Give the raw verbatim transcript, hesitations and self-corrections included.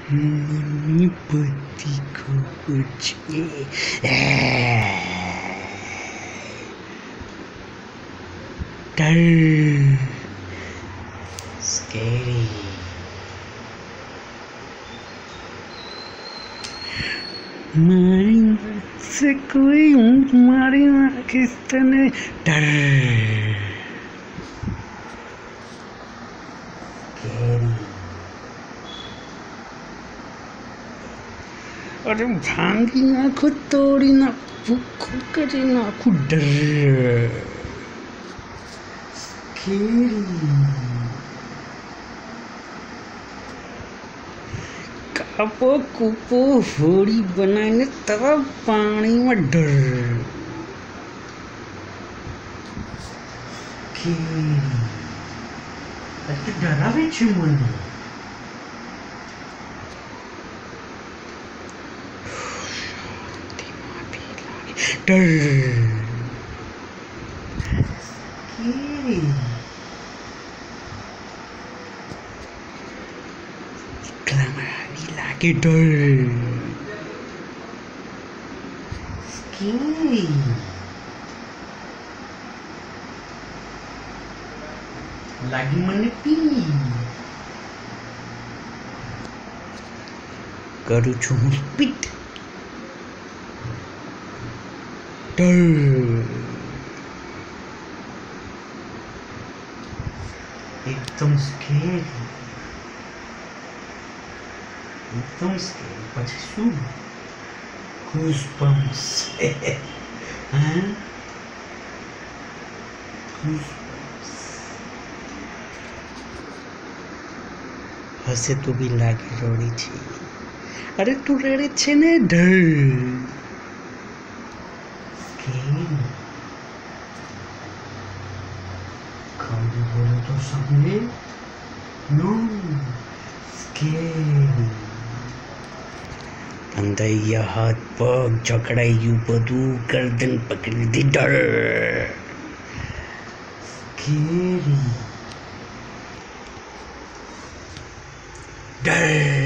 mummy पति को कुछ डर स्कैरी मारी से कोई मारी किस तरह डर स्कैरी अरे भांगी नाखो तोड़ी ना भूखो करे नाखो डर स्कैरी कापो कुपो होड़ी बनाने तब पानी में डर स्कैरी तो डरावे छे मने डर स्कैरी क्लामावी लागे डर स्कैरी लागी मने पी करू छू स्पीड डर एकदम स्कैरी एकदम स्कैरी પછી શું ગૂઝબમ્પ્સ હા ગૂઝબમ્પ્સ હસે તો બી લાગે રડી છે અરે તું રડે છે ને ડર खाली बोले तो सामने नो स्कैरी अंदर हाथ पग जकड़ाई बधु गर्दन पकड़ी दी डर स्कैरी डर